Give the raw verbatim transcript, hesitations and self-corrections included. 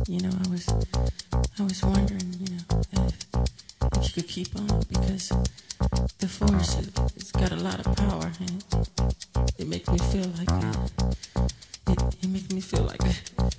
You know, I was I was wondering, you know, if, if you could keep on because the force it, it's got a lot of power and it makes me feel like uh, it, it makes me feel like